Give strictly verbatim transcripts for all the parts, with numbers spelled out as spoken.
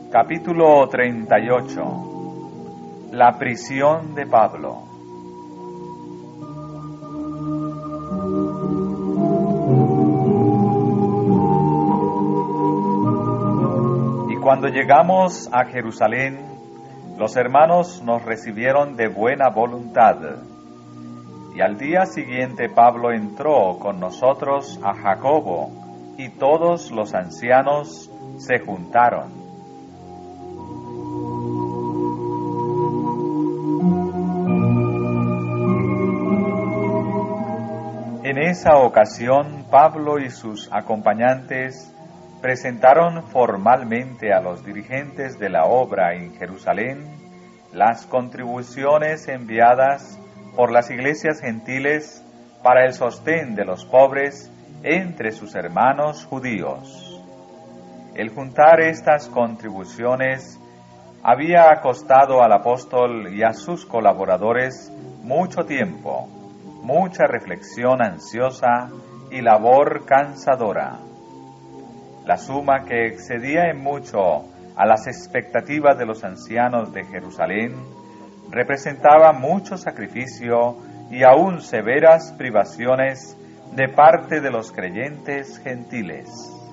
Capítulo treinta y ocho. La prisión de Pablo. Y cuando llegamos a Jerusalén, los hermanos nos recibieron de buena voluntad. Y al día siguiente Pablo entró con nosotros a Jacobo, y todos los ancianos se juntaron. En esa ocasión, Pablo y sus acompañantes presentaron formalmente a los dirigentes de la obra en Jerusalén las contribuciones enviadas por las iglesias gentiles para el sostén de los pobres entre sus hermanos judíos. El juntar estas contribuciones había costado al apóstol y a sus colaboradores mucho tiempo, mucha reflexión ansiosa y labor cansadora. La suma, que excedía en mucho a las expectativas de los ancianos de Jerusalén, representaba mucho sacrificio y aún severas privaciones de parte de los creyentes gentiles.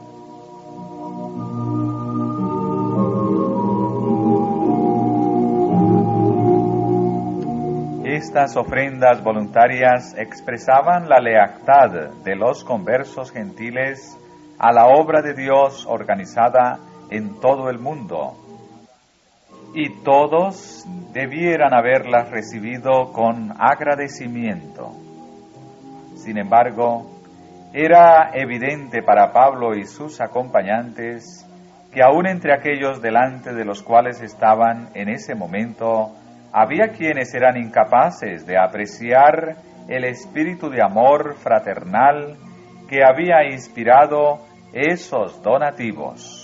Estas ofrendas voluntarias expresaban la lealtad de los conversos gentiles a la obra de Dios organizada en todo el mundo, y todos debieran haberlas recibido con agradecimiento. Sin embargo, era evidente para Pablo y sus acompañantes que aún entre aquellos delante de los cuales estaban en ese momento, había quienes eran incapaces de apreciar el espíritu de amor fraternal que había inspirado esos donativos.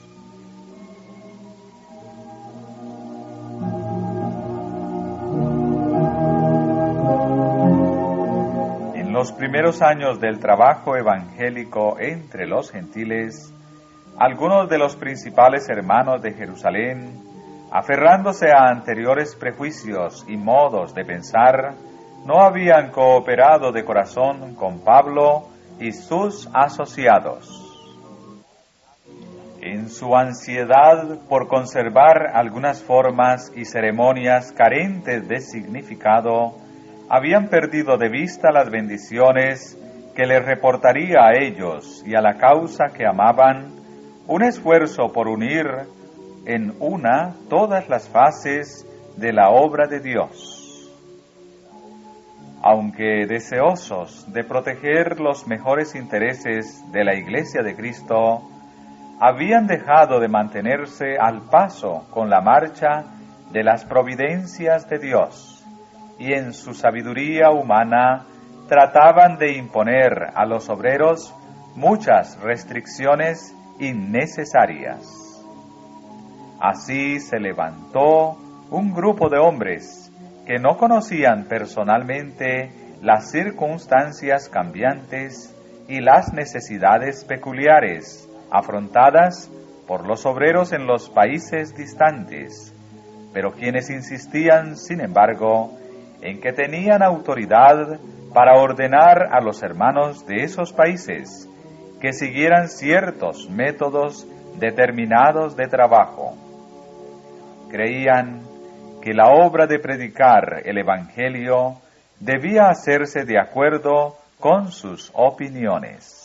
En los primeros años del trabajo evangélico entre los gentiles, algunos de los principales hermanos de Jerusalén, aferrándose a anteriores prejuicios y modos de pensar, no habían cooperado de corazón con Pablo y sus asociados. En su ansiedad por conservar algunas formas y ceremonias carentes de significado, habían perdido de vista las bendiciones que les reportaría a ellos y a la causa que amaban un esfuerzo por unir en una todas las fases de la obra de Dios. Aunque deseosos de proteger los mejores intereses de la Iglesia de Cristo, habían dejado de mantenerse al paso con la marcha de las providencias de Dios, y en su sabiduría humana trataban de imponer a los obreros muchas restricciones innecesarias. Así se levantó un grupo de hombres que no conocían personalmente las circunstancias cambiantes y las necesidades peculiares afrontadas por los obreros en los países distantes, pero quienes insistían, sin embargo, en que tenían autoridad para ordenar a los hermanos de esos países que siguieran ciertos métodos determinados de trabajo. Creían que la obra de predicar el Evangelio debía hacerse de acuerdo con sus opiniones.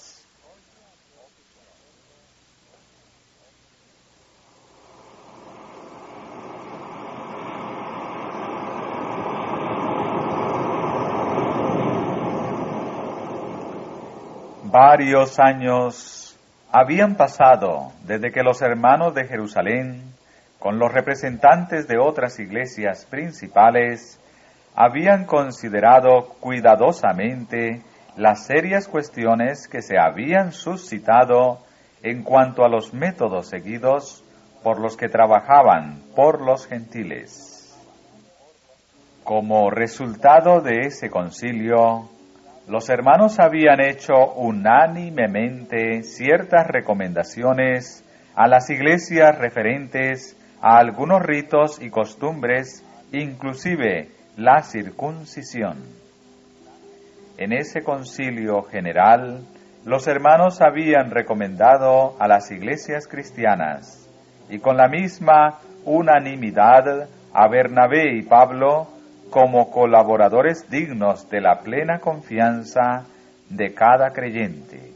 Varios años habían pasado desde que los hermanos de Jerusalén, con los representantes de otras iglesias principales, habían considerado cuidadosamente las serias cuestiones que se habían suscitado en cuanto a los métodos seguidos por los que trabajaban por los gentiles. Como resultado de ese concilio, los hermanos habían hecho unánimemente ciertas recomendaciones a las iglesias referentes a algunos ritos y costumbres, inclusive la circuncisión. En ese concilio general, los hermanos habían recomendado a las iglesias cristianas, y con la misma unanimidad, a Bernabé y Pablo como colaboradores dignos de la plena confianza de cada creyente.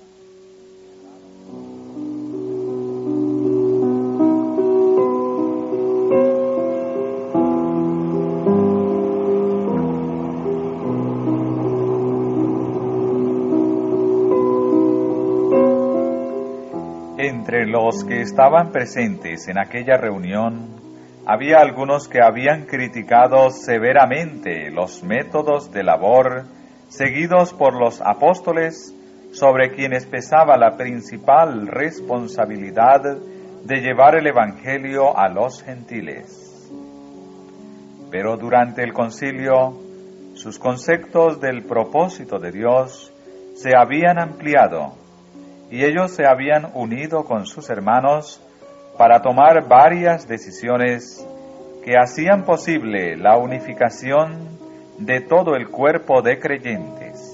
Entre los que estaban presentes en aquella reunión, había algunos que habían criticado severamente los métodos de labor seguidos por los apóstoles, sobre quienes pesaba la principal responsabilidad de llevar el Evangelio a los gentiles. Pero durante el concilio, sus conceptos del propósito de Dios se habían ampliado, y ellos se habían unido con sus hermanos para tomar varias decisiones que hacían posible la unificación de todo el cuerpo de creyentes.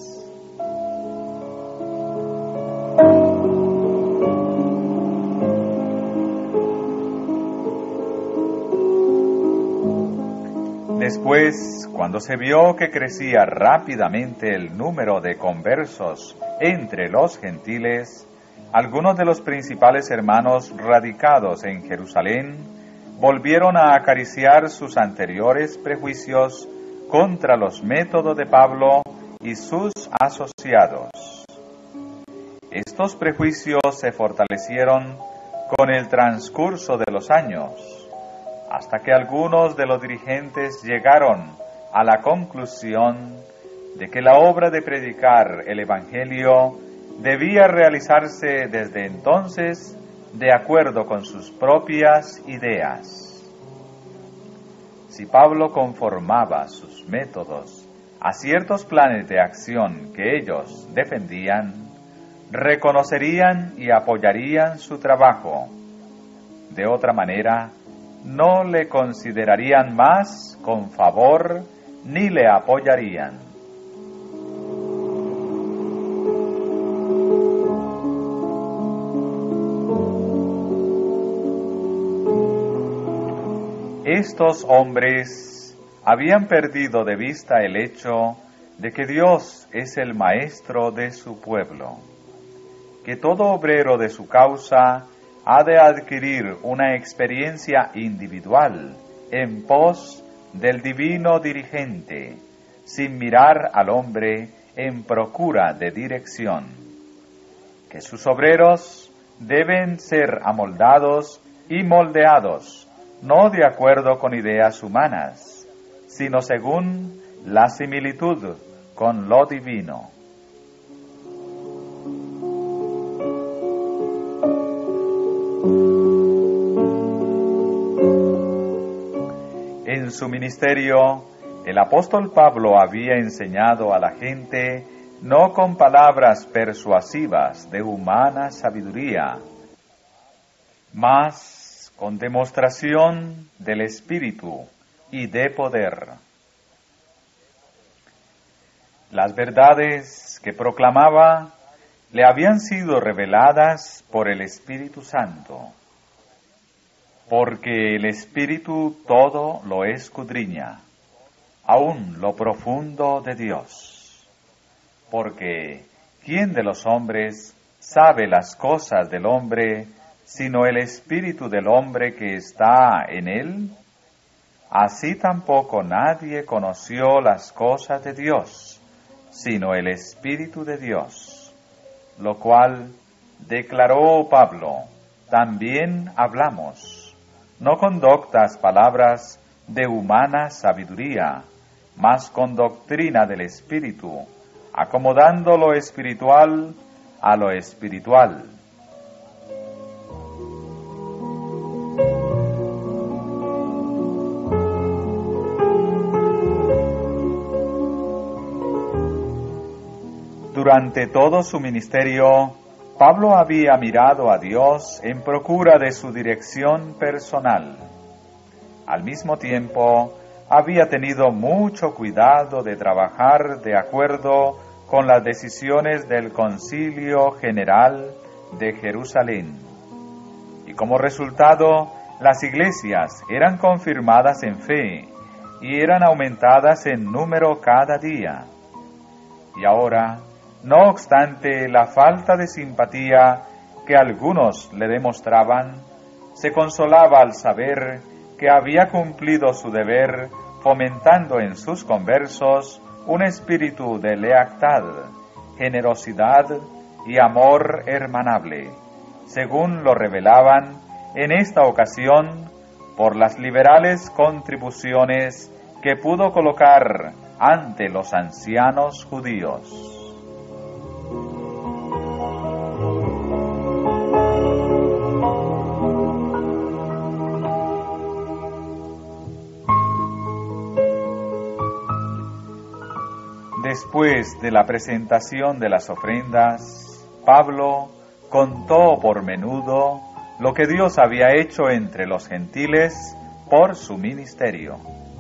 Después, cuando se vio que crecía rápidamente el número de conversos entre los gentiles, algunos de los principales hermanos radicados en Jerusalén volvieron a acariciar sus anteriores prejuicios contra los métodos de Pablo y sus asociados. Estos prejuicios se fortalecieron con el transcurso de los años, hasta que algunos de los dirigentes llegaron a la conclusión de que la obra de predicar el Evangelio debía realizarse desde entonces de acuerdo con sus propias ideas. Si Pablo conformaba sus métodos a ciertos planes de acción que ellos defendían, reconocerían y apoyarían su trabajo. De otra manera, no le considerarían más con favor ni le apoyarían. Estos hombres habían perdido de vista el hecho de que Dios es el maestro de su pueblo, que todo obrero de su causa ha de adquirir una experiencia individual en pos del divino dirigente, sin mirar al hombre en procura de dirección, que sus obreros deben ser amoldados y moldeados, no de acuerdo con ideas humanas, sino según la similitud con lo divino. En su ministerio, el apóstol Pablo había enseñado a la gente no con palabras persuasivas de humana sabiduría, mas con demostración del Espíritu y de poder. Las verdades que proclamaba le habían sido reveladas por el Espíritu Santo, porque el Espíritu todo lo escudriña, aun lo profundo de Dios. Porque ¿quién de los hombres sabe las cosas del hombre, sino el Espíritu del hombre que está en él? Así tampoco nadie conoció las cosas de Dios, sino el Espíritu de Dios, lo cual declaró Pablo, también hablamos, no con doctas palabras de humana sabiduría, mas con doctrina del Espíritu, acomodando lo espiritual a lo espiritual. Durante todo su ministerio, Pablo había mirado a Dios en procura de su dirección personal. Al mismo tiempo, había tenido mucho cuidado de trabajar de acuerdo con las decisiones del Concilio General de Jerusalén. Y como resultado, las iglesias eran confirmadas en fe y eran aumentadas en número cada día. Y ahora, no obstante la falta de simpatía que algunos le demostraban, se consolaba al saber que había cumplido su deber fomentando en sus conversos un espíritu de lealtad, generosidad y amor hermanable, según lo revelaban en esta ocasión por las liberales contribuciones que pudo colocar ante los ancianos judíos. Después de la presentación de las ofrendas, Pablo contó por menudo lo que Dios había hecho entre los gentiles por su ministerio.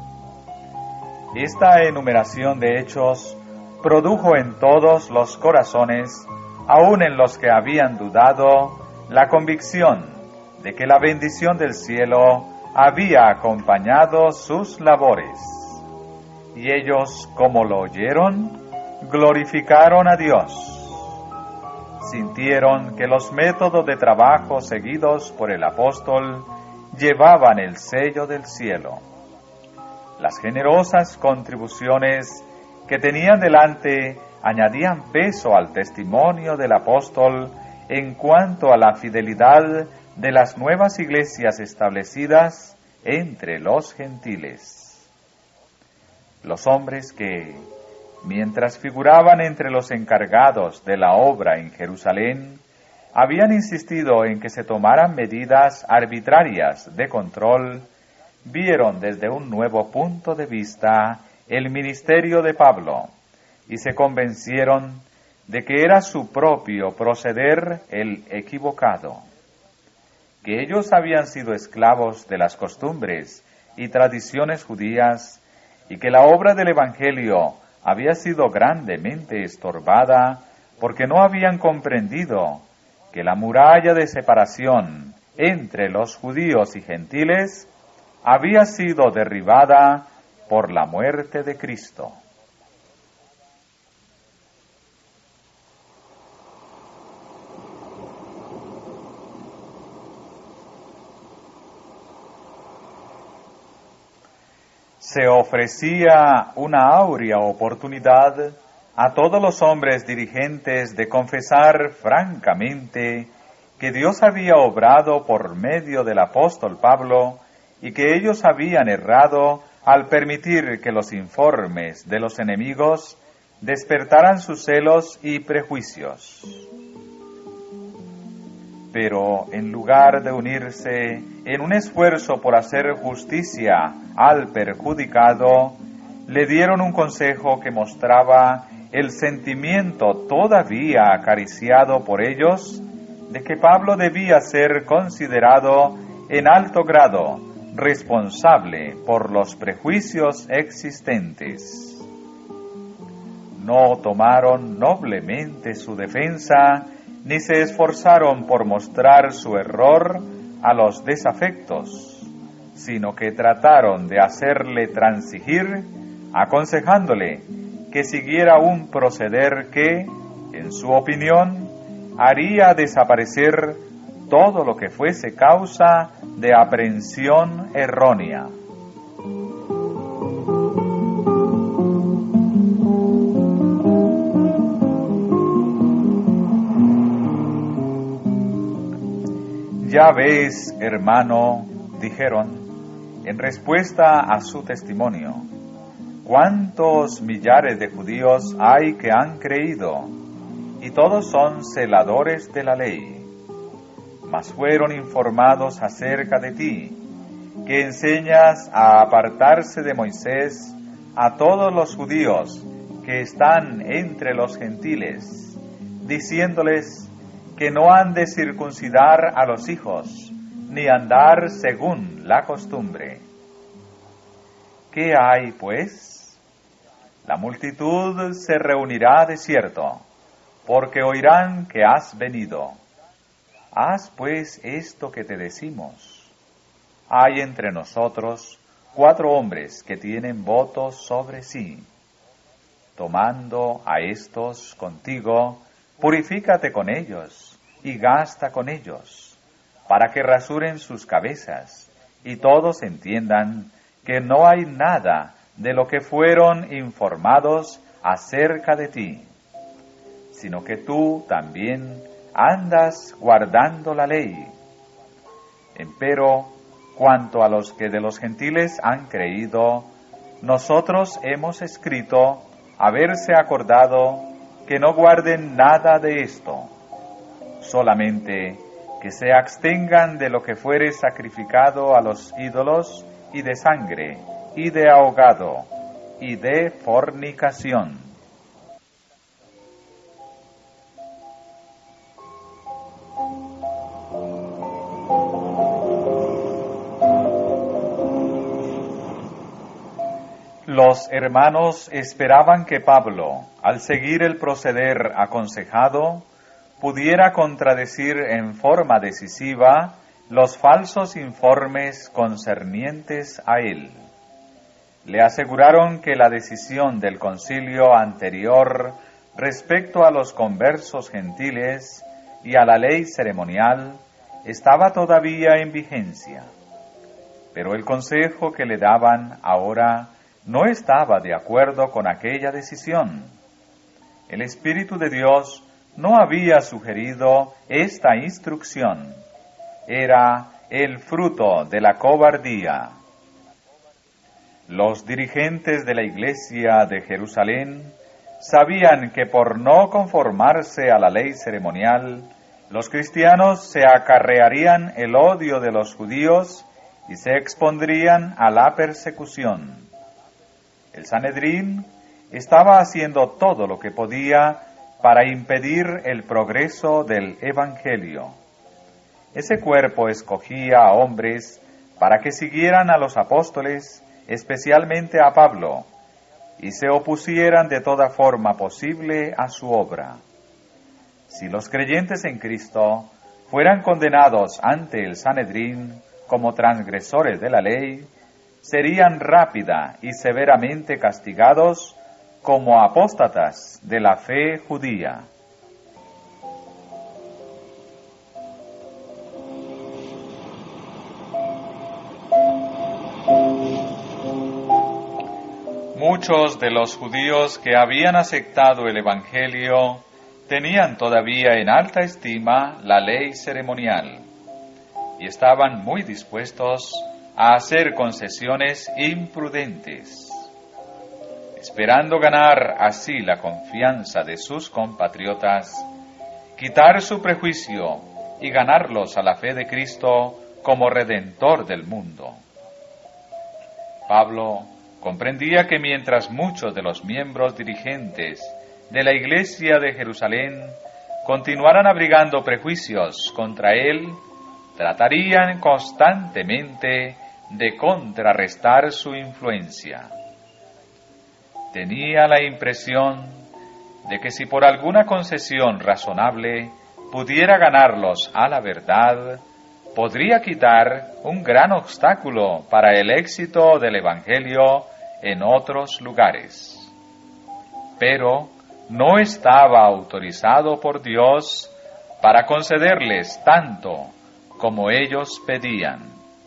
Esta enumeración de hechos produjo en todos los corazones, aun en los que habían dudado, la convicción de que la bendición del cielo había acompañado sus labores. Y ellos, como lo oyeron, glorificaron a Dios. Sintieron que los métodos de trabajo seguidos por el apóstol llevaban el sello del cielo. Las generosas contribuciones que tenían delante añadían peso al testimonio del apóstol en cuanto a la fidelidad de las nuevas iglesias establecidas entre los gentiles. Los hombres que, mientras figuraban entre los encargados de la obra en Jerusalén, habían insistido en que se tomaran medidas arbitrarias de control, vieron desde un nuevo punto de vista el ministerio de Pablo y se convencieron de que era su propio proceder el equivocado, que ellos habían sido esclavos de las costumbres y tradiciones judías y que la obra del Evangelio había sido grandemente estorbada porque no habían comprendido que la muralla de separación entre los judíos y gentiles había sido derribada por la muerte de Cristo. Se ofrecía una áurea oportunidad a todos los hombres dirigentes de confesar francamente que Dios había obrado por medio del apóstol Pablo y que ellos habían errado al permitir que los informes de los enemigos despertaran sus celos y prejuicios. Pero en lugar de unirse en un esfuerzo por hacer justicia al perjudicado, le dieron un consejo que mostraba el sentimiento todavía acariciado por ellos de que Pablo debía ser considerado en alto grado responsable por los prejuicios existentes. No tomaron noblemente su defensa ni se esforzaron por mostrar su error a los desafectos, sino que trataron de hacerle transigir, aconsejándole que siguiera un proceder que, en su opinión, haría desaparecer todo lo que fuese causa de aprehensión errónea. Ya ves, hermano, dijeron, en respuesta a su testimonio, cuántos millares de judíos hay que han creído, y todos son celadores de la ley, mas fueron informados acerca de ti, que enseñas a apartarse de Moisés a todos los judíos que están entre los gentiles, diciéndoles que no han de circuncidar a los hijos, ni andar según la costumbre. ¿Qué hay, pues? La multitud se reunirá de cierto, porque oirán que has venido. Haz, pues, esto que te decimos. Hay entre nosotros cuatro hombres que tienen votos sobre sí. Tomando a estos contigo, purifícate con ellos y gasta con ellos, para que rasuren sus cabezas y todos entiendan que no hay nada de lo que fueron informados acerca de ti, sino que tú también andas guardando la ley. Empero, cuanto a los que de los gentiles han creído, nosotros hemos escrito haberse acordado que no guarden nada de esto, solamente que se abstengan de lo que fuere sacrificado a los ídolos, y de sangre, y de ahogado, y de fornicación. Los hermanos esperaban que Pablo, al seguir el proceder aconsejado, pudiera contradecir en forma decisiva los falsos informes concernientes a él. Le aseguraron que la decisión del concilio anterior respecto a los conversos gentiles y a la ley ceremonial estaba todavía en vigencia, pero el consejo que le daban ahora no estaba de acuerdo con aquella decisión. El Espíritu de Dios no había sugerido esta instrucción. Era el fruto de la cobardía. Los dirigentes de la Iglesia de Jerusalén sabían que por no conformarse a la ley ceremonial, los cristianos se acarrearían el odio de los judíos y se expondrían a la persecución. El Sanedrín estaba haciendo todo lo que podía para impedir el progreso del Evangelio. Ese cuerpo escogía a hombres para que siguieran a los apóstoles, especialmente a Pablo, y se opusieran de toda forma posible a su obra. Si los creyentes en Cristo fueran condenados ante el Sanedrín como transgresores de la ley, serían rápida y severamente castigados como apóstatas de la fe judía. Muchos de los judíos que habían aceptado el Evangelio tenían todavía en alta estima la ley ceremonial y estaban muy dispuestos a hacer concesiones imprudentes, esperando ganar así la confianza de sus compatriotas, quitar su prejuicio y ganarlos a la fe de Cristo como Redentor del mundo. Pablo comprendía que mientras muchos de los miembros dirigentes de la Iglesia de Jerusalén continuaran abrigando prejuicios contra él, tratarían constantemente de contrarrestar su influencia. Tenía la impresión de que si por alguna concesión razonable pudiera ganarlos a la verdad, podría quitar un gran obstáculo para el éxito del Evangelio en otros lugares. Pero no estaba autorizado por Dios para concederles tanto como ellos pedían.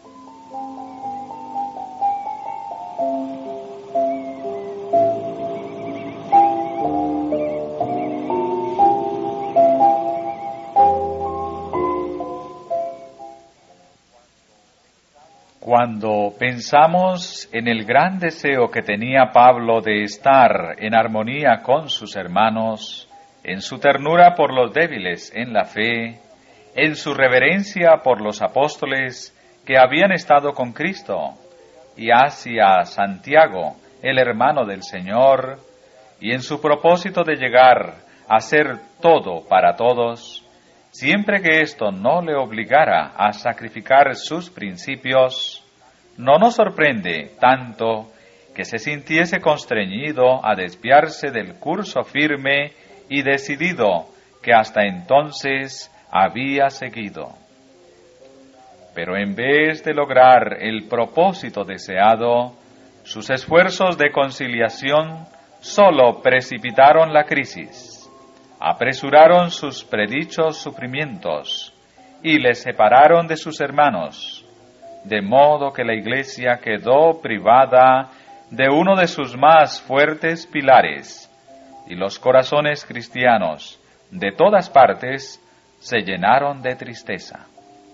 Cuando pensamos en el gran deseo que tenía Pablo de estar en armonía con sus hermanos, en su ternura por los débiles en la fe, en su reverencia por los apóstoles que habían estado con Cristo, y hacia Santiago, el hermano del Señor, y en su propósito de llegar a ser todo para todos, siempre que esto no le obligara a sacrificar sus principios, no nos sorprende tanto que se sintiese constreñido a desviarse del curso firme y decidido que hasta entonces había seguido. Pero en vez de lograr el propósito deseado, sus esfuerzos de conciliación solo precipitaron la crisis, apresuraron sus predichos sufrimientos y le separaron de sus hermanos, de modo que la Iglesia quedó privada de uno de sus más fuertes pilares, y los corazones cristianos de todas partes se llenaron de tristeza.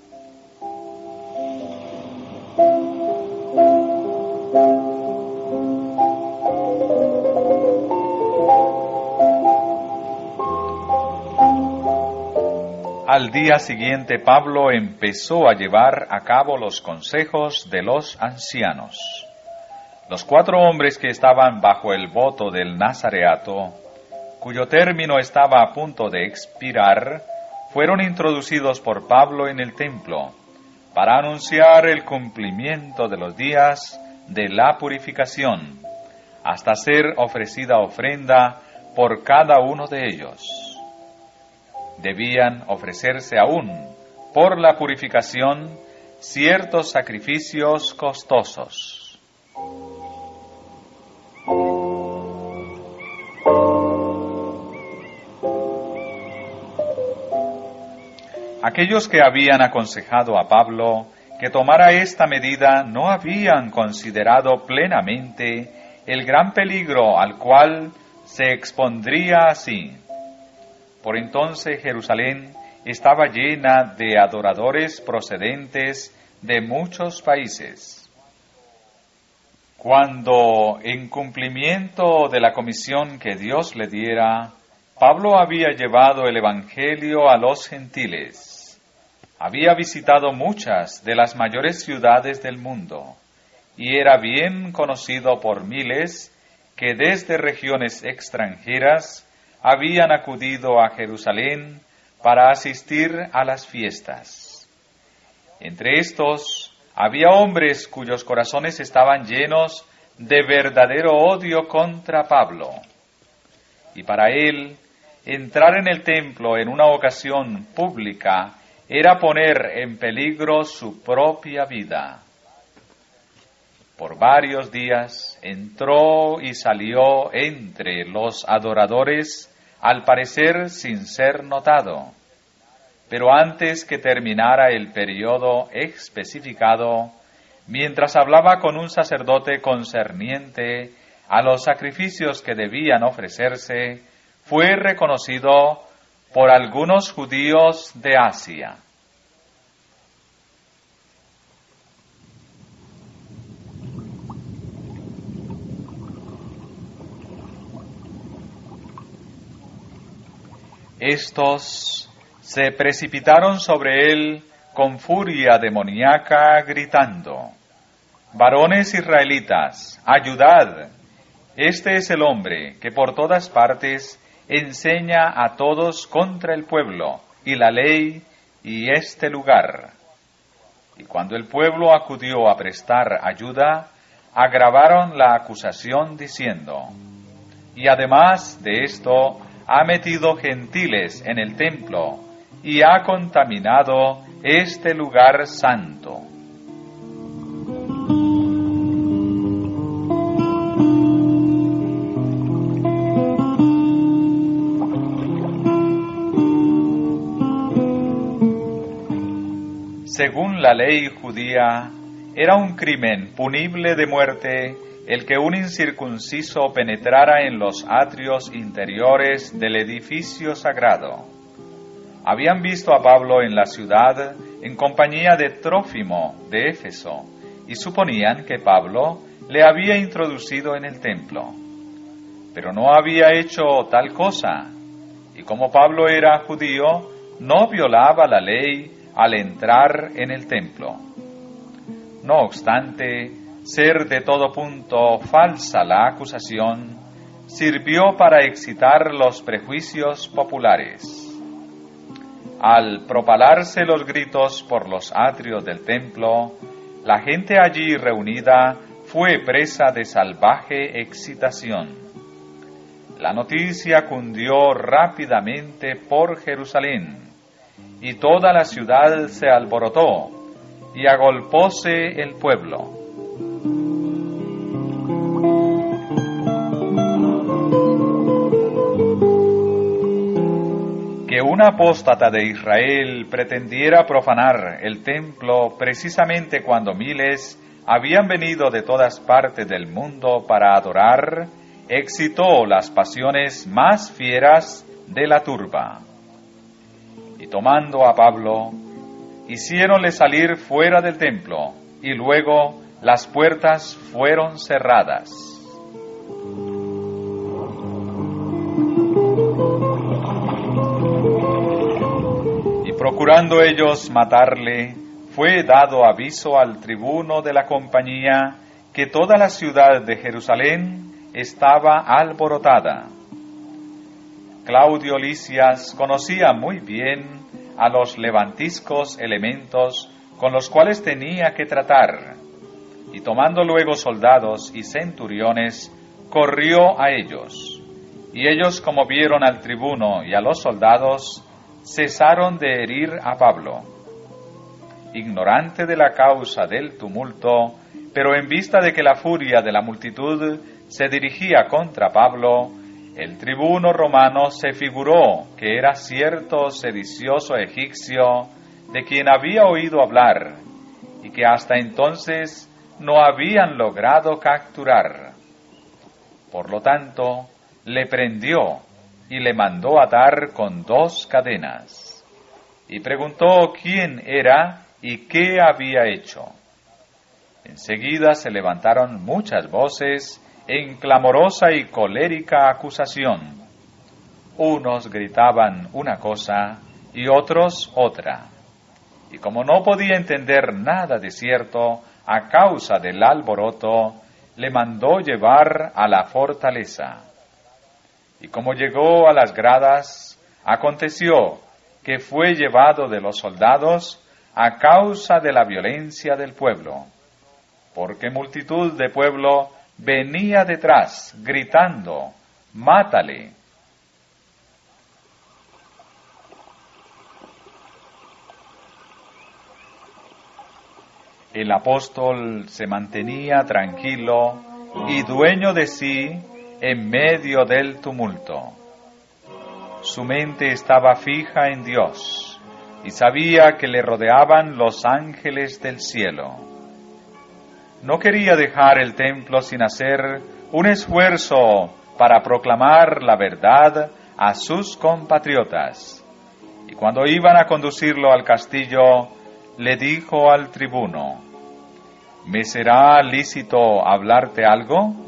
Al día siguiente Pablo empezó a llevar a cabo los consejos de los ancianos. Los cuatro hombres que estaban bajo el voto del Nazareato, cuyo término estaba a punto de expirar, fueron introducidos por Pablo en el templo para anunciar el cumplimiento de los días de la purificación, hasta ser ofrecida ofrenda por cada uno de ellos. Debían ofrecerse aún, por la purificación, ciertos sacrificios costosos. Aquellos que habían aconsejado a Pablo que tomara esta medida no habían considerado plenamente el gran peligro al cual se expondría así. Por entonces Jerusalén estaba llena de adoradores procedentes de muchos países. Cuando, en cumplimiento de la comisión que Dios le diera, Pablo había llevado el Evangelio a los gentiles, había visitado muchas de las mayores ciudades del mundo, y era bien conocido por miles que desde regiones extranjeras habían acudido a Jerusalén para asistir a las fiestas. Entre estos había hombres cuyos corazones estaban llenos de verdadero odio contra Pablo. Y para él, entrar en el templo en una ocasión pública era poner en peligro su propia vida. Por varios días entró y salió entre los adoradores, al parecer sin ser notado. Pero antes que terminara el periodo especificado, mientras hablaba con un sacerdote concerniente a los sacrificios que debían ofrecerse, fue reconocido por algunos judíos de Asia. Estos se precipitaron sobre él con furia demoníaca, gritando: «Varones israelitas, ayudad! Este es el hombre que por todas partes enseña a todos contra el pueblo y la ley y este lugar». Y cuando el pueblo acudió a prestar ayuda, agravaron la acusación diciendo: «Y además de esto, ha metido gentiles en el templo y ha contaminado este lugar santo». Según la ley judía, era un crimen punible de muerte el que un incircunciso penetrara en los atrios interiores del edificio sagrado. Habían visto a Pablo en la ciudad en compañía de Trófimo de Éfeso y suponían que Pablo le había introducido en el templo. Pero no había hecho tal cosa, y como Pablo era judío, no violaba la ley al entrar en el templo. No obstante, ser de todo punto falsa la acusación, sirvió para excitar los prejuicios populares. Al propalarse los gritos por los atrios del templo, la gente allí reunida fue presa de salvaje excitación. La noticia cundió rápidamente por Jerusalén, y toda la ciudad se alborotó, y agolpóse el pueblo. Que un apóstata de Israel pretendiera profanar el templo precisamente cuando miles habían venido de todas partes del mundo para adorar, excitó las pasiones más fieras de la turba. Y tomando a Pablo, hiciéronle salir fuera del templo, y luego las puertas fueron cerradas. Procurando ellos matarle, fue dado aviso al tribuno de la compañía que toda la ciudad de Jerusalén estaba alborotada. Claudio Lisias conocía muy bien a los levantiscos elementos con los cuales tenía que tratar, y tomando luego soldados y centuriones, corrió a ellos. Y ellos, como vieron al tribuno y a los soldados, cesaron de herir a Pablo. Ignorante de la causa del tumulto, pero en vista de que la furia de la multitud se dirigía contra Pablo, el tribuno romano se figuró que era cierto sedicioso egipcio de quien había oído hablar y que hasta entonces no habían logrado capturar. Por lo tanto, le prendió y le mandó atar con dos cadenas, y preguntó quién era y qué había hecho. Enseguida se levantaron muchas voces en clamorosa y colérica acusación. Unos gritaban una cosa y otros otra, y como no podía entender nada de cierto a causa del alboroto, le mandó llevar a la fortaleza. Y como llegó a las gradas, aconteció que fue llevado de los soldados a causa de la violencia del pueblo, porque multitud de pueblo venía detrás, gritando, «¡Mátale!». El apóstol se mantenía tranquilo y dueño de sí en medio del tumulto. Su mente estaba fija en Dios y sabía que le rodeaban los ángeles del cielo. No quería dejar el templo sin hacer un esfuerzo para proclamar la verdad a sus compatriotas. Y cuando iban a conducirlo al castillo, le dijo al tribuno: «¿Me será lícito hablarte algo?».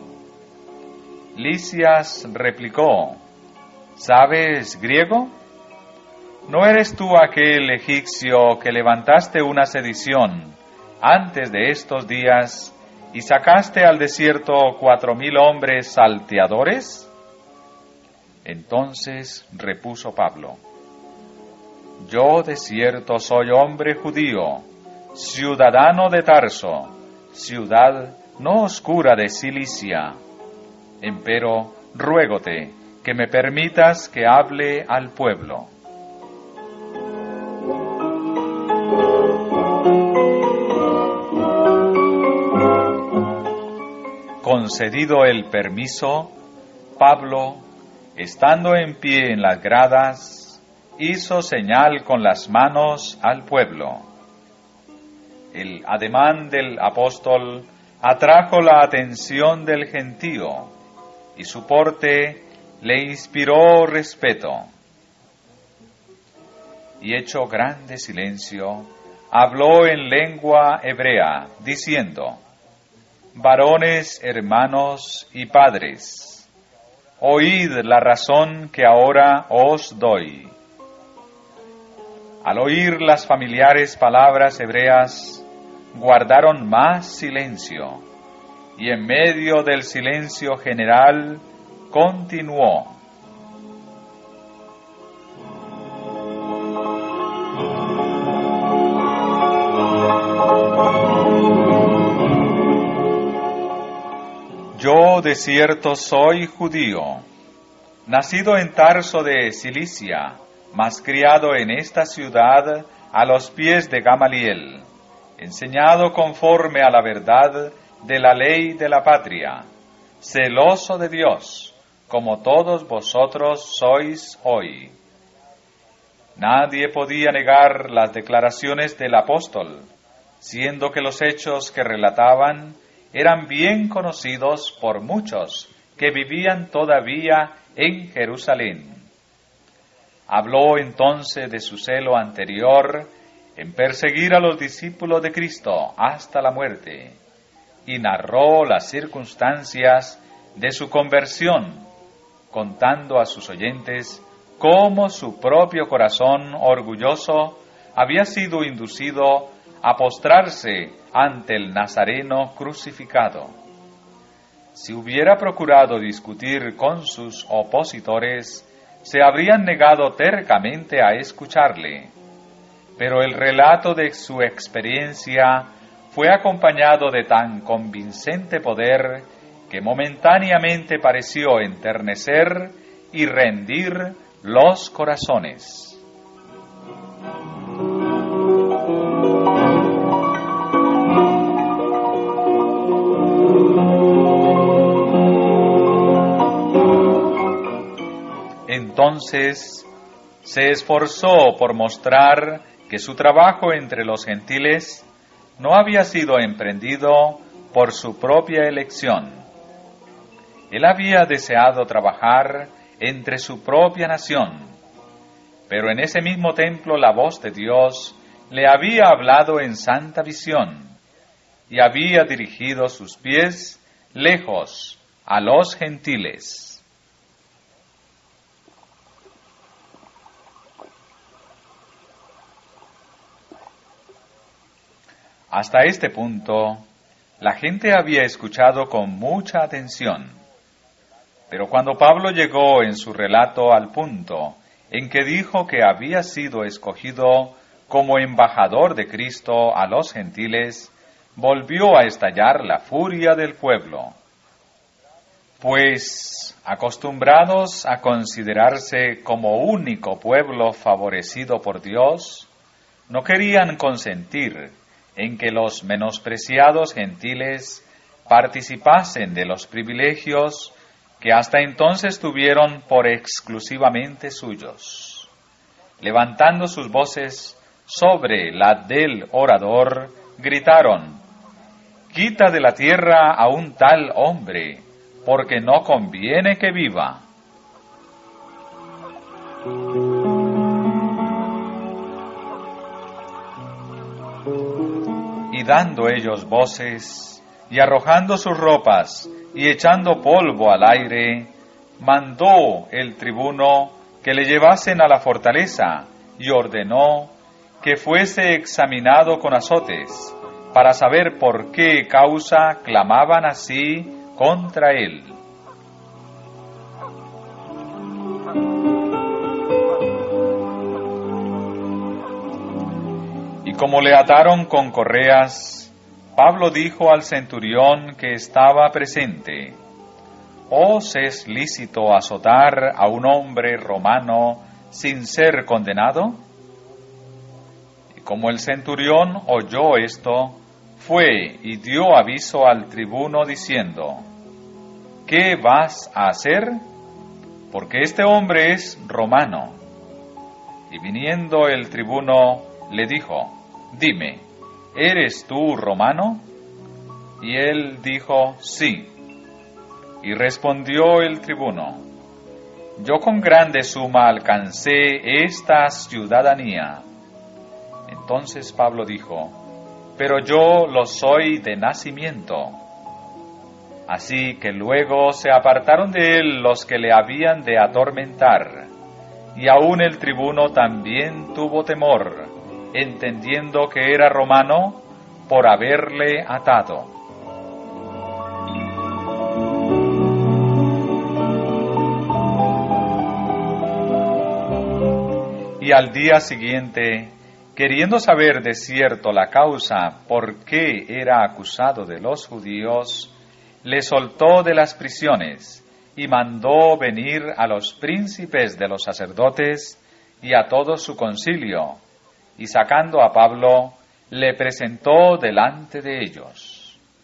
Lisias replicó: «¿Sabes griego? ¿No eres tú aquel egipcio que levantaste una sedición antes de estos días y sacaste al desierto cuatro mil hombres salteadores?» Entonces repuso Pablo: «Yo de cierto soy hombre judío, ciudadano de Tarso, ciudad no oscura de Cilicia. Empero, ruégote que me permitas que hable al pueblo». Concedido el permiso, Pablo, estando en pie en las gradas, hizo señal con las manos al pueblo. El ademán del apóstol atrajo la atención del gentío, y su porte le inspiró respeto. Y hecho grande silencio, habló en lengua hebrea, diciendo: «Varones, hermanos y padres, oíd la razón que ahora os doy». Al oír las familiares palabras hebreas, guardaron más silencio, y en medio del silencio general continuó: de cierto soy judío, nacido en Tarso de Cilicia, mas criado en esta ciudad a los pies de Gamaliel, enseñado conforme a la verdad de la ley de la patria, celoso de Dios, como todos vosotros sois hoy. Nadie podía negar las declaraciones del apóstol, siendo que los hechos que relataban eran bien conocidos por muchos que vivían todavía en Jerusalén. Habló entonces de su celo anterior en perseguir a los discípulos de Cristo hasta la muerte, y narró las circunstancias de su conversión, contando a sus oyentes cómo su propio corazón orgulloso había sido inducido a postrarse ante el Nazareno crucificado. Si hubiera procurado discutir con sus opositores, se habrían negado tercamente a escucharle, pero el relato de su experiencia fue acompañado de tan convincente poder que momentáneamente pareció enternecer y rendir los corazones. Entonces se esforzó por mostrar que su trabajo entre los gentiles no había sido emprendido por su propia elección. Él había deseado trabajar entre su propia nación, pero en ese mismo templo la voz de Dios le había hablado en santa visión y había dirigido sus pies lejos a los gentiles. Hasta este punto, la gente había escuchado con mucha atención, pero cuando Pablo llegó en su relato al punto en que dijo que había sido escogido como embajador de Cristo a los gentiles, volvió a estallar la furia del pueblo. Pues, acostumbrados a considerarse como único pueblo favorecido por Dios, no querían consentir en que los menospreciados gentiles participasen de los privilegios que hasta entonces tuvieron por exclusivamente suyos. Levantando sus voces sobre la del orador, gritaron: «Quita de la tierra a un tal hombre, porque no conviene que viva». Y dando ellos voces, y arrojando sus ropas, y echando polvo al aire, mandó el tribuno que le llevasen a la fortaleza, y ordenó que fuese examinado con azotes, para saber por qué causa clamaban así contra él. Y como le ataron con correas, Pablo dijo al centurión que estaba presente: ¿Os es lícito azotar a un hombre romano sin ser condenado? Y como el centurión oyó esto, fue y dio aviso al tribuno diciendo: ¿Qué vas a hacer? Porque este hombre es romano. Y viniendo el tribuno le dijo: Dime, ¿eres tú romano? Y él dijo: Sí. Y respondió el tribuno: Yo con grande suma alcancé esta ciudadanía. Entonces Pablo dijo: Pero yo lo soy de nacimiento. Así que luego se apartaron de él los que le habían de atormentar, y aun el tribuno también tuvo temor, entendiendo que era romano, por haberle atado. Y al día siguiente, queriendo saber de cierto la causa por qué era acusado de los judíos, le soltó de las prisiones y mandó venir a los príncipes de los sacerdotes y a todo su concilio, y sacando a Pablo, le presentó delante de ellos.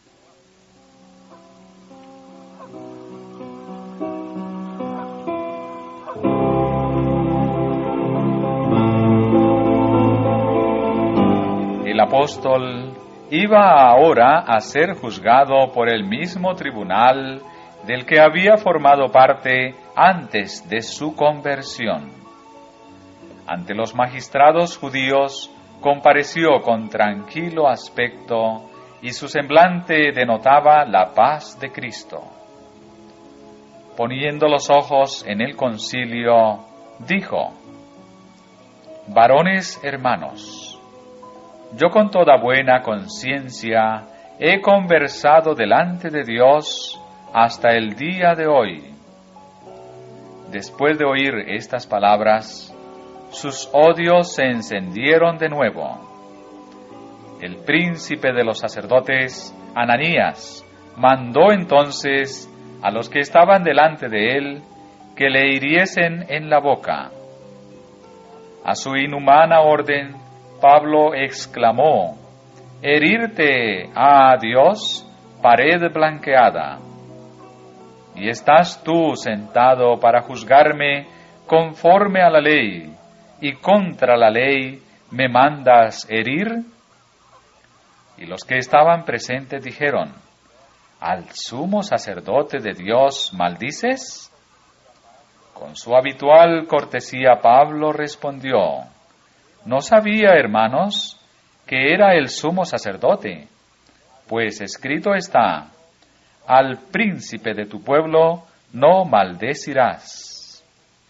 El apóstol iba ahora a ser juzgado por el mismo tribunal del que había formado parte antes de su conversión. Ante los magistrados judíos compareció con tranquilo aspecto y su semblante denotaba la paz de Cristo. Poniendo los ojos en el concilio, dijo: Varones hermanos, yo con toda buena conciencia he conversado delante de Dios hasta el día de hoy. Después de oír estas palabras, sus odios se encendieron de nuevo. El príncipe de los sacerdotes, Ananías, mandó entonces a los que estaban delante de él que le hiriesen en la boca. A su inhumana orden, Pablo exclamó: «Herirte, ah Dios, pared blanqueada. ¿Y estás tú sentado para juzgarme conforme a la ley, y contra la ley me mandas herir?» Y los que estaban presentes dijeron: «¿Al sumo sacerdote de Dios maldices?» Con su habitual cortesía Pablo respondió: «No sabía, hermanos, que era el sumo sacerdote, pues escrito está: al príncipe de tu pueblo no maldecirás».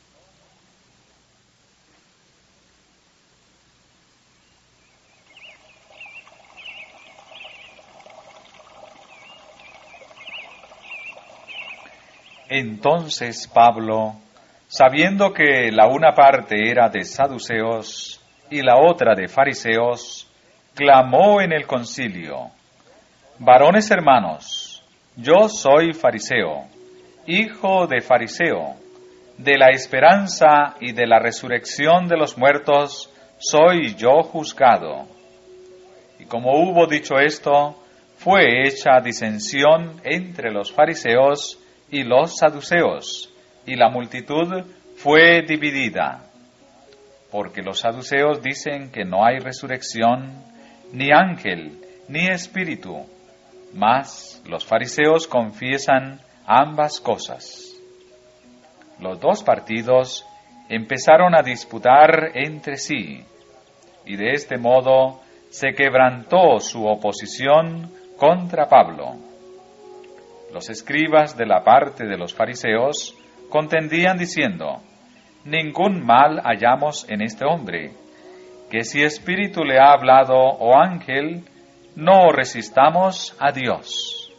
Entonces Pablo, sabiendo que la una parte era de saduceos y la otra de fariseos, clamó en el concilio: «Varones hermanos, yo soy fariseo, hijo de fariseo, de la esperanza y de la resurrección de los muertos soy yo juzgado». Y como hubo dicho esto, fue hecha disensión entre los fariseos y los saduceos, y la multitud fue dividida. Porque los saduceos dicen que no hay resurrección, ni ángel, ni espíritu, mas los fariseos confiesan ambas cosas. Los dos partidos empezaron a disputar entre sí, y de este modo se quebrantó su oposición contra Pablo. Los escribas de la parte de los fariseos contendían diciendo: «Ningún mal hallamos en este hombre, que si espíritu le ha hablado o ángel, no resistamos a Dios».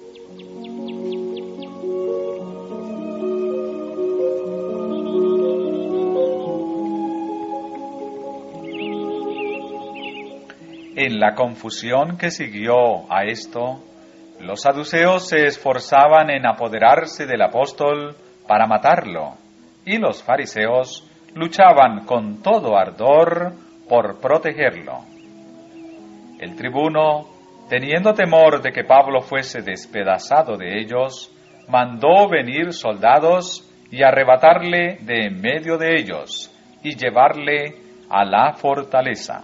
En la confusión que siguió a esto, los saduceos se esforzaban en apoderarse del apóstol para matarlo, y los fariseos luchaban con todo ardor por protegerlo. El tribuno, teniendo temor de que Pablo fuese despedazado de ellos, mandó venir soldados y arrebatarle de en medio de ellos y llevarle a la fortaleza.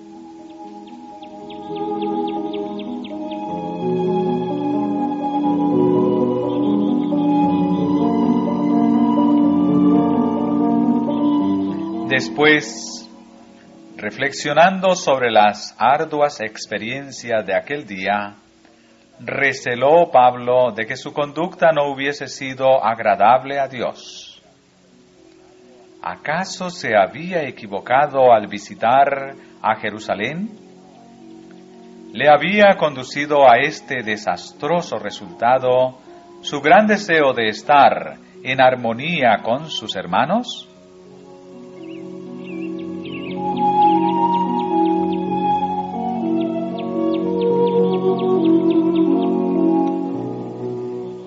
Después, reflexionando sobre las arduas experiencias de aquel día, receló Pablo de que su conducta no hubiese sido agradable a Dios. ¿Acaso se había equivocado al visitar a Jerusalén? ¿Le había conducido a este desastroso resultado su gran deseo de estar en armonía con sus hermanos?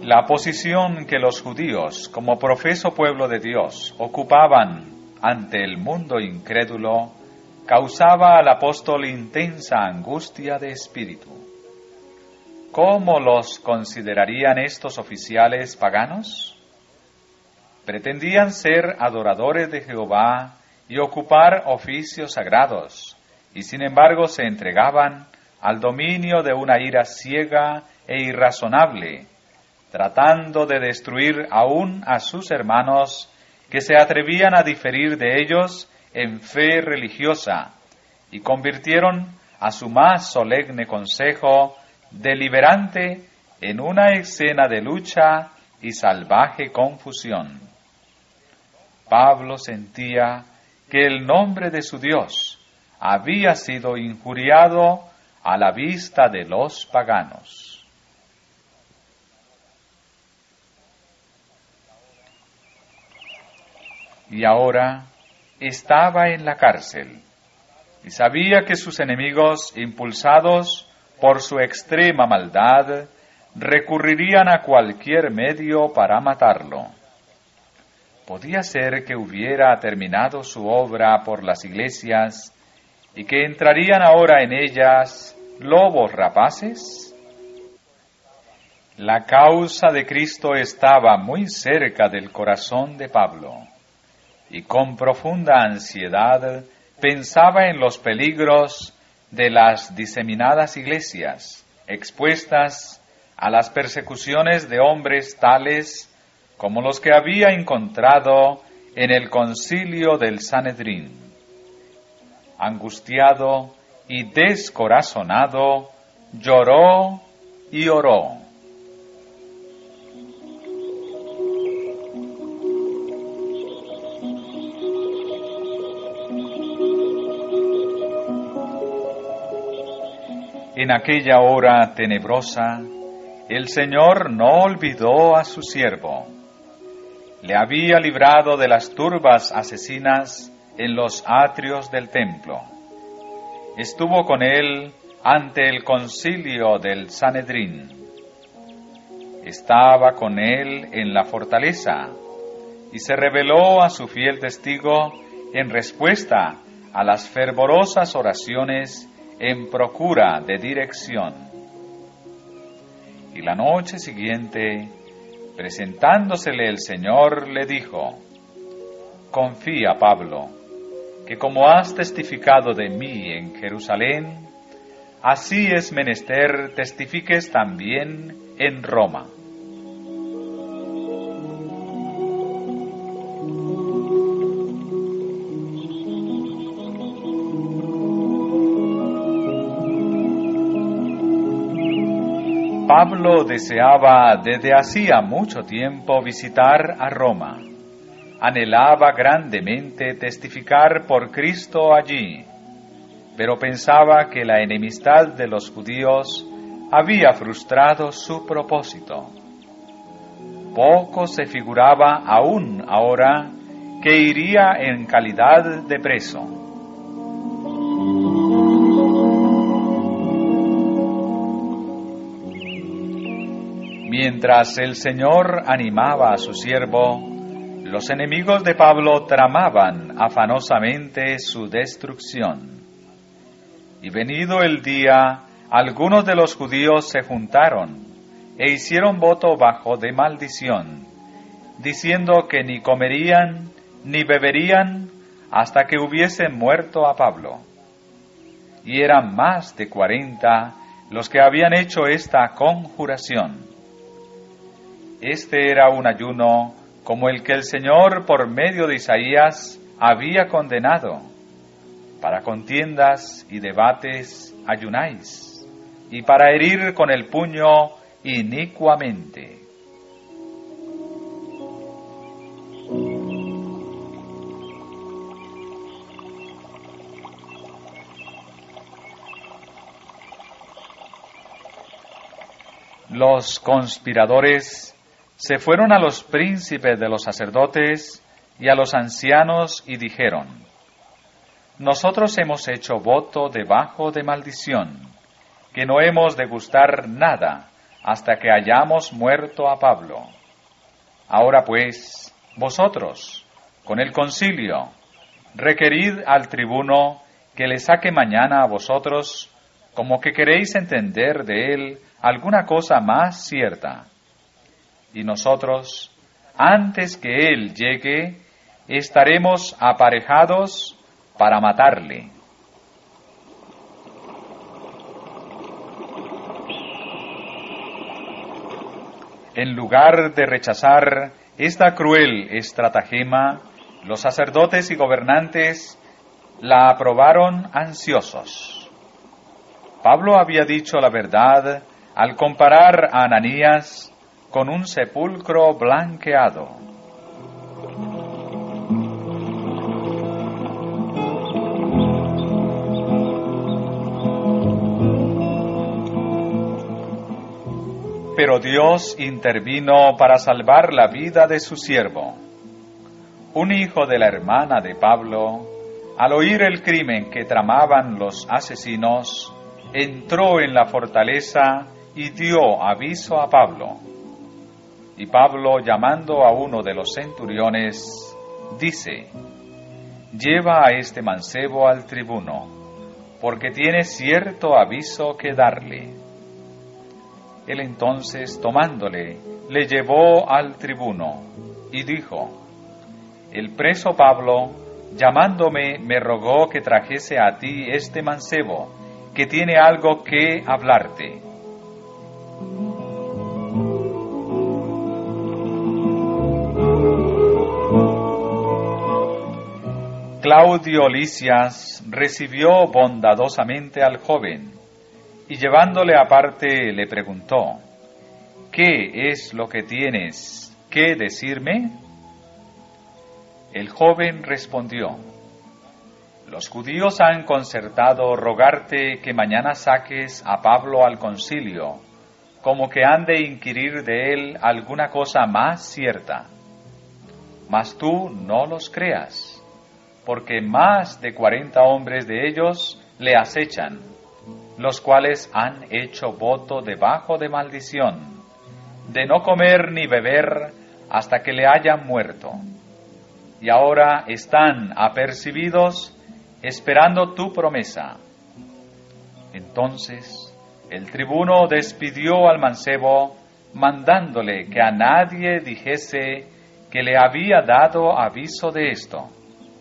La posición que los judíos, como profeso pueblo de Dios, ocupaban ante el mundo incrédulo, causaba al apóstol intensa angustia de espíritu. ¿Cómo los considerarían estos oficiales paganos? Pretendían ser adoradores de Jehová y ocupar oficios sagrados, y sin embargo se entregaban al dominio de una ira ciega e irrazonable, tratando de destruir aún a sus hermanos que se atrevían a diferir de ellos en fe religiosa, y convirtieron a su más solemne consejo deliberante en una escena de lucha y salvaje confusión. Pablo sentía que el nombre de su Dios había sido injuriado a la vista de los paganos. Y ahora estaba en la cárcel, y sabía que sus enemigos, impulsados por su extrema maldad, recurrirían a cualquier medio para matarlo. Podía ser que hubiera terminado su obra por las iglesias y que entrarían ahora en ellas lobos rapaces. La causa de Cristo estaba muy cerca del corazón de Pablo, y con profunda ansiedad pensaba en los peligros de las diseminadas iglesias, expuestas a las persecuciones de hombres tales como los que había encontrado en el concilio del Sanedrín. Angustiado y descorazonado, lloró y oró. En aquella hora tenebrosa, el Señor no olvidó a su siervo. Le había librado de las turbas asesinas en los atrios del templo. Estuvo con él ante el concilio del Sanedrín. Estaba con él en la fortaleza y se reveló a su fiel testigo en respuesta a las fervorosas oraciones en procura de dirección. Y la noche siguiente, presentándosele el Señor, le dijo: Confía, Pablo, que como has testificado de mí en Jerusalén, así es menester testifiques también en Roma. Pablo deseaba desde hacía mucho tiempo visitar a Roma. Anhelaba grandemente testificar por Cristo allí, pero pensaba que la enemistad de los judíos había frustrado su propósito. Poco se figuraba aún ahora que iría en calidad de preso. Mientras el Señor animaba a su siervo, los enemigos de Pablo tramaban afanosamente su destrucción. Y venido el día, algunos de los judíos se juntaron e hicieron voto bajo de maldición, diciendo que ni comerían ni beberían hasta que hubiesen muerto a Pablo. Y eran más de cuarenta los que habían hecho esta conjuración. Este era un ayuno como el que el Señor por medio de Isaías había condenado. Para contiendas y debates ayunáis, y para herir con el puño inicuamente. Los conspiradores se fueron a los príncipes de los sacerdotes y a los ancianos y dijeron: Nosotros hemos hecho voto debajo de maldición, que no hemos de gustar nada hasta que hayamos muerto a Pablo. Ahora pues, vosotros, con el concilio, requerid al tribuno que le saque mañana a vosotros, como que queréis entender de él alguna cosa más cierta. Y nosotros, antes que él llegue, estaremos aparejados para matarle. En lugar de rechazar esta cruel estratagema, los sacerdotes y gobernantes la aprobaron ansiosos. Pablo había dicho la verdad al comparar a Ananías con un sepulcro blanqueado. Pero Dios intervino para salvar la vida de su siervo. Un hijo de la hermana de Pablo, al oír el crimen que tramaban los asesinos, entró en la fortaleza y dio aviso a Pablo. Y Pablo, llamando a uno de los centuriones, dice: «Lleva a este mancebo al tribuno, porque tiene cierto aviso que darle». Él entonces, tomándole, le llevó al tribuno y dijo: «El preso Pablo, llamándome, me rogó que trajese a ti este mancebo, que tiene algo que hablarte». Claudio Lisias recibió bondadosamente al joven, y llevándole aparte le preguntó: «¿Qué es lo que tienes que decirme?». El joven respondió: «Los judíos han concertado rogarte que mañana saques a Pablo al concilio, como que han de inquirir de él alguna cosa más cierta. Mas tú no los creas, porque más de cuarenta hombres de ellos le acechan, los cuales han hecho voto debajo de maldición, de no comer ni beber hasta que le hayan muerto. Y ahora están apercibidos, esperando tu promesa». Entonces el tribuno despidió al mancebo, mandándole que a nadie dijese que le había dado aviso de esto.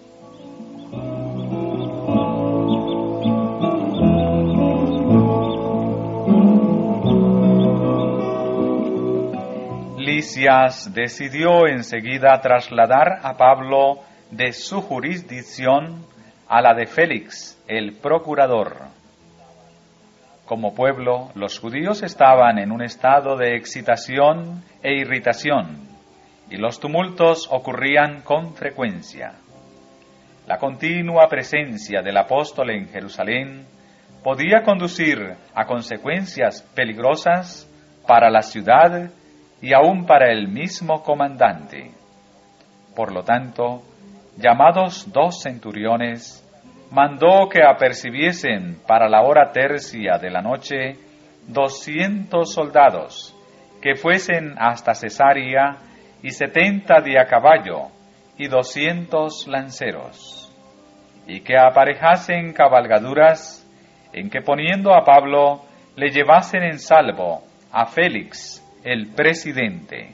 Lisias decidió enseguida trasladar a Pablo de su jurisdicción a la de Félix, el procurador. Como pueblo, los judíos estaban en un estado de excitación e irritación, y los tumultos ocurrían con frecuencia. La continua presencia del apóstol en Jerusalén podía conducir a consecuencias peligrosas para la ciudad y aún para el mismo comandante. Por lo tanto, llamados dos centuriones, mandó que apercibiesen para la hora tercia de la noche doscientos soldados que fuesen hasta Cesarea, y setenta de a caballo y doscientos lanceros, y que aparejasen cabalgaduras en que, poniendo a Pablo, le llevasen en salvo a Félix, el presidente.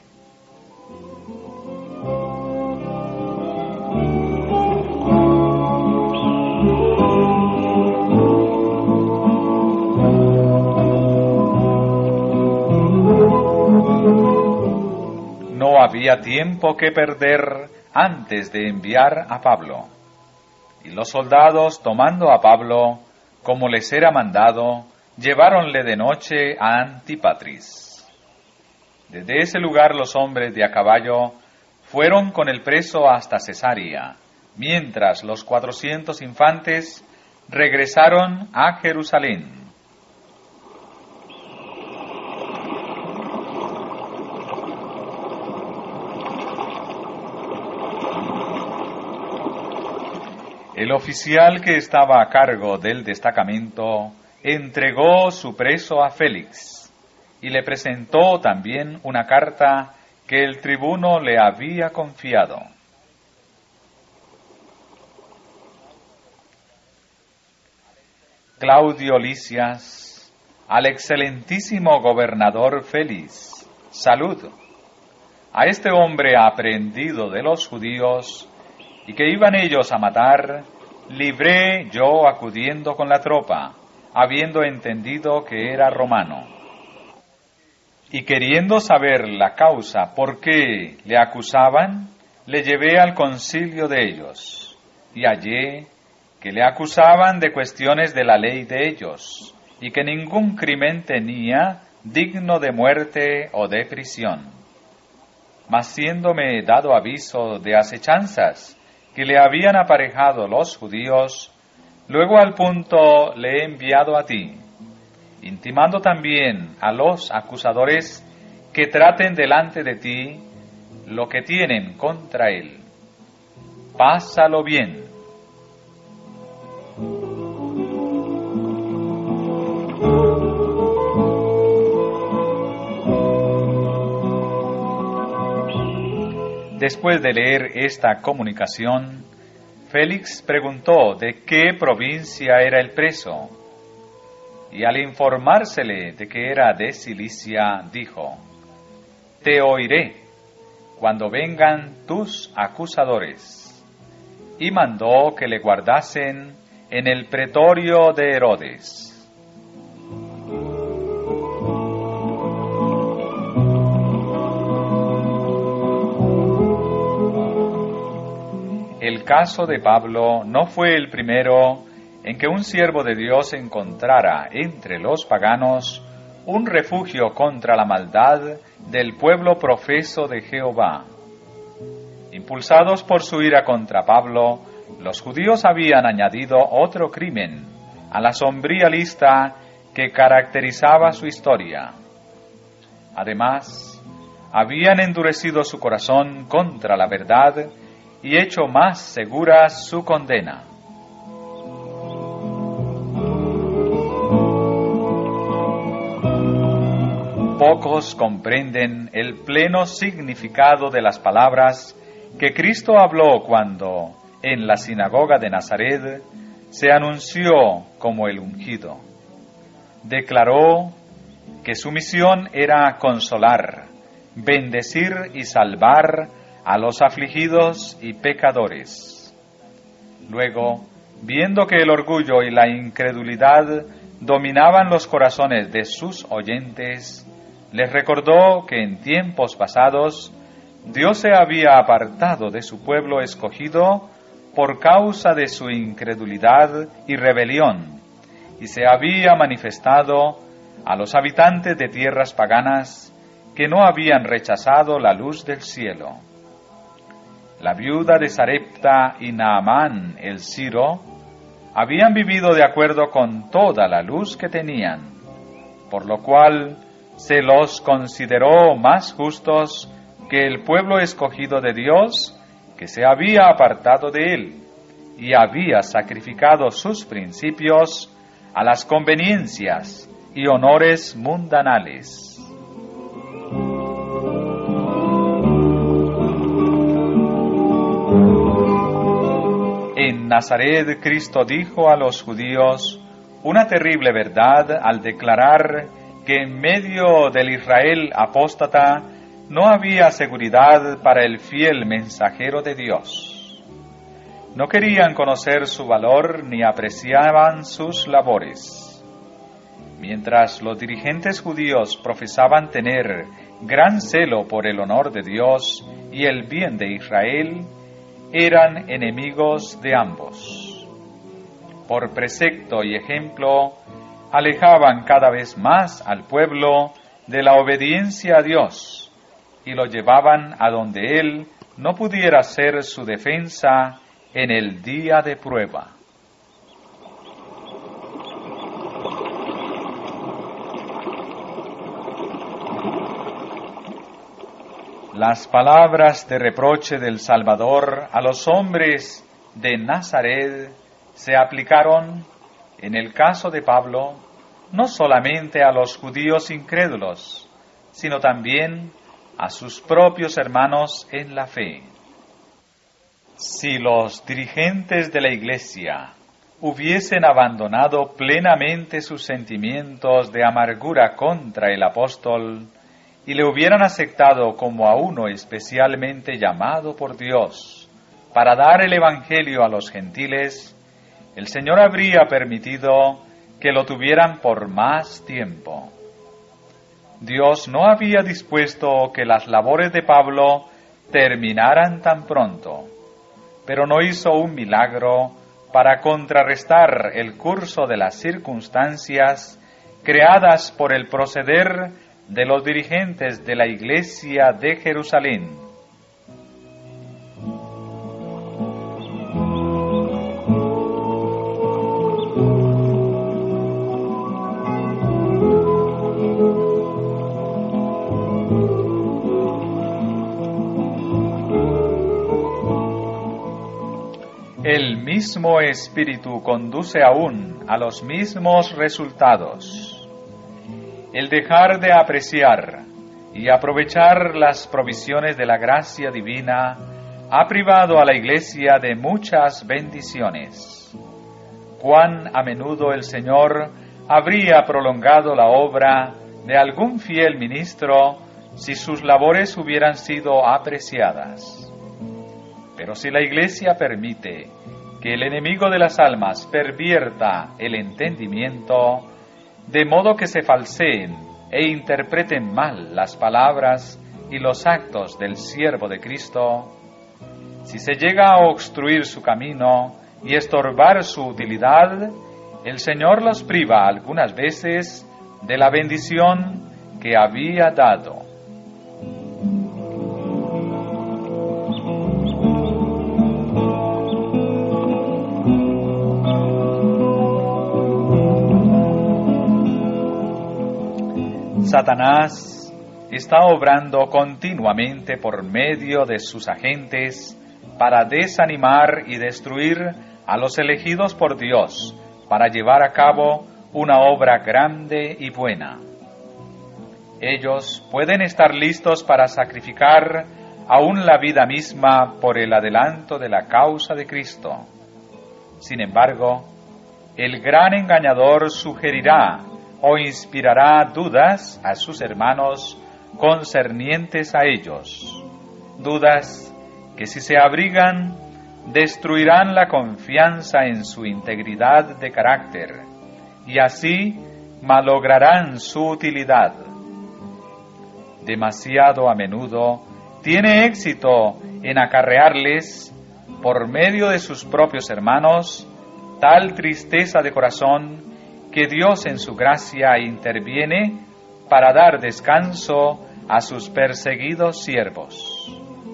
No había tiempo que perder antes de enviar a Pablo. Y los soldados, tomando a Pablo, como les era mandado, lleváronle de noche a Antípatris. Desde ese lugar los hombres de a caballo fueron con el preso hasta Cesarea, mientras los cuatrocientos infantes regresaron a Jerusalén. El oficial que estaba a cargo del destacamento entregó su preso a Félix, y le presentó también una carta que el tribuno le había confiado. Claudio Lisias, al excelentísimo gobernador Félix, salud. A este hombre aprehendido de los judíos y que iban ellos a matar, libré yo acudiendo con la tropa, habiendo entendido que era romano. Y queriendo saber la causa por qué le acusaban, le llevé al concilio de ellos, y hallé que le acusaban de cuestiones de la ley de ellos, y que ningún crimen tenía digno de muerte o de prisión. Mas siéndome dado aviso de acechanzas que le habían aparejado los judíos, luego al punto le he enviado a ti, intimando también a los acusadores que traten delante de ti lo que tienen contra él. Pásalo bien. Después de leer esta comunicación, Félix preguntó de qué provincia era el preso, y al informársele de que era de Cilicia, dijo: Te oiré cuando vengan tus acusadores. Y mandó que le guardasen en el pretorio de Herodes. El caso de Pablo no fue el primero en que un siervo de Dios encontrara entre los paganos un refugio contra la maldad del pueblo profeso de Jehová. Impulsados por su ira contra Pablo, los judíos habían añadido otro crimen a la sombría lista que caracterizaba su historia. Además, habían endurecido su corazón contra la verdad y hecho más segura su condena. Pocos comprenden el pleno significado de las palabras que Cristo habló cuando, en la sinagoga de Nazaret, se anunció como el ungido. Declaró que su misión era consolar, bendecir y salvar a los afligidos y pecadores. Luego, viendo que el orgullo y la incredulidad dominaban los corazones de sus oyentes, les recordó que en tiempos pasados Dios se había apartado de su pueblo escogido por causa de su incredulidad y rebelión, y se había manifestado a los habitantes de tierras paganas que no habían rechazado la luz del cielo. La viuda de Sarepta y Naamán el Siro habían vivido de acuerdo con toda la luz que tenían, por lo cual se los consideró más justos que el pueblo escogido de Dios, que se había apartado de él y había sacrificado sus principios a las conveniencias y honores mundanales. En Nazaret, Cristo dijo a los judíos una terrible verdad al declarar que en medio del Israel apóstata no había seguridad para el fiel mensajero de Dios. No querían conocer su valor ni apreciaban sus labores. Mientras los dirigentes judíos profesaban tener gran celo por el honor de Dios y el bien de Israel, eran enemigos de ambos. Por precepto y ejemplo, alejaban cada vez más al pueblo de la obediencia a Dios y lo llevaban a donde él no pudiera ser su defensa en el día de prueba. Las palabras de reproche del Salvador a los hombres de Nazaret se aplicaron, en el caso de Pablo, no solamente a los judíos incrédulos, sino también a sus propios hermanos en la fe. Si los dirigentes de la Iglesia hubiesen abandonado plenamente sus sentimientos de amargura contra el apóstol y le hubieran aceptado como a uno especialmente llamado por Dios para dar el Evangelio a los gentiles, el Señor habría permitido que lo tuvieran por más tiempo. Dios no había dispuesto que las labores de Pablo terminaran tan pronto, pero no hizo un milagro para contrarrestar el curso de las circunstancias creadas por el proceder de los dirigentes de la Iglesia de Jerusalén. El mismo Espíritu conduce aún a los mismos resultados. El dejar de apreciar y aprovechar las provisiones de la gracia divina ha privado a la Iglesia de muchas bendiciones. Cuán a menudo el Señor habría prolongado la obra de algún fiel ministro si sus labores hubieran sido apreciadas. Pero si la Iglesia permite que el enemigo de las almas pervierta el entendimiento, de modo que se falseen e interpreten mal las palabras y los actos del siervo de Cristo, si se llega a obstruir su camino y estorbar su utilidad, el Señor los priva algunas veces de la bendición que había dado. Satanás está obrando continuamente por medio de sus agentes para desanimar y destruir a los elegidos por Dios para llevar a cabo una obra grande y buena. Ellos pueden estar listos para sacrificar aún la vida misma por el adelanto de la causa de Cristo. Sin embargo, el gran engañador sugerirá o inspirará dudas a sus hermanos concernientes a ellos, dudas que si se abrigan destruirán la confianza en su integridad de carácter y así malograrán su utilidad. Demasiado a menudo tiene éxito en acarrearles, por medio de sus propios hermanos, tal tristeza de corazón que Dios en su gracia interviene para dar descanso a sus perseguidos siervos.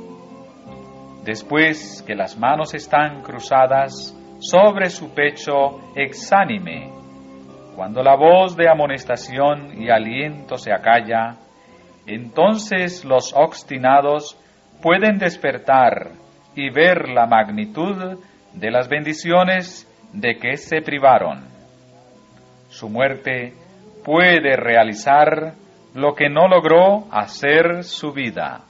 Después que las manos están cruzadas sobre su pecho exánime, cuando la voz de amonestación y aliento se acalla, entonces los obstinados pueden despertar y ver la magnitud de las bendiciones de que se privaron. Su muerte puede realizar lo que no logró hacer su vida.